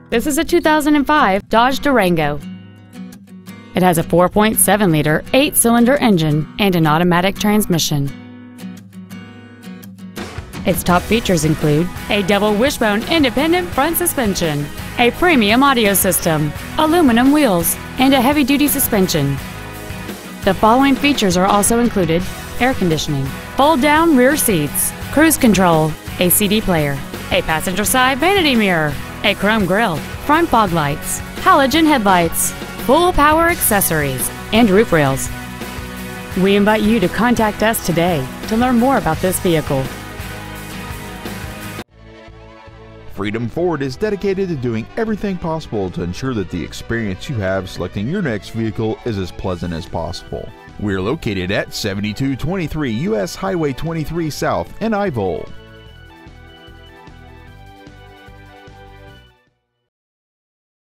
This is a 2005 Dodge Durango. It has a 4.7-liter 8-cylinder engine and an automatic transmission. Its top features include a double wishbone independent front suspension, a premium audio system, aluminum wheels, and a heavy-duty suspension. The following features are also included: air conditioning, fold-down rear seats, cruise control, a CD player, a passenger side vanity mirror, a chrome grille, front fog lights, halogen headlights, full power accessories, and roof rails. We invite you to contact us today to learn more about this vehicle. Freedom Ford is dedicated to doing everything possible to ensure that the experience you have selecting your next vehicle is as pleasant as possible. We're located at 7223 US Highway 23 South in Ivole.